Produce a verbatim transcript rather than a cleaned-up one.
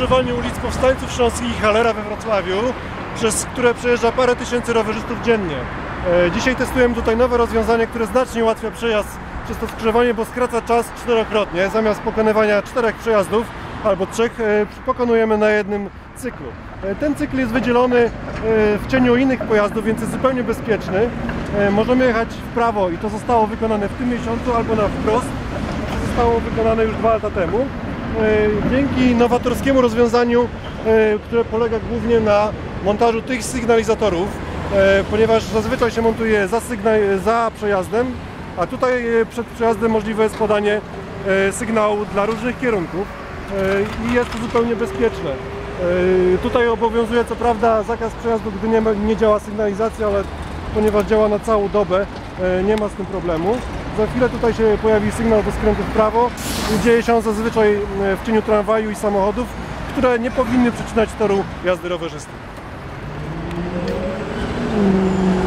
skrzyżowaniu ulic Powstańców Śląskich i Hallera we Wrocławiu, przez które przejeżdża parę tysięcy rowerzystów dziennie. Dzisiaj testujemy tutaj nowe rozwiązanie, które znacznie ułatwia przejazd przez to skrzyżowanie, bo skraca czas czterokrotnie. Zamiast pokonywania czterech przejazdów albo trzech, pokonujemy na jednym cyklu. Ten cykl jest wydzielony w cieniu innych pojazdów, więc jest zupełnie bezpieczny. Możemy jechać w prawo i to zostało wykonane w tym miesiącu, albo na wprost. To zostało wykonane już dwa lata temu. Dzięki nowatorskiemu rozwiązaniu, które polega głównie na montażu tych sygnalizatorów, ponieważ zazwyczaj się montuje za, za przejazdem, a tutaj przed przejazdem możliwe jest podanie sygnału dla różnych kierunków i jest to zupełnie bezpieczne. Tutaj obowiązuje co prawda zakaz przejazdu, gdy nie, ma, nie działa sygnalizacja, ale ponieważ działa na całą dobę, nie ma z tym problemu. Za chwilę tutaj się pojawi sygnał do skrętu w prawo. Dzieje się on zazwyczaj w cieniu tramwaju i samochodów, które nie powinny przecinać toru jazdy rowerzystów.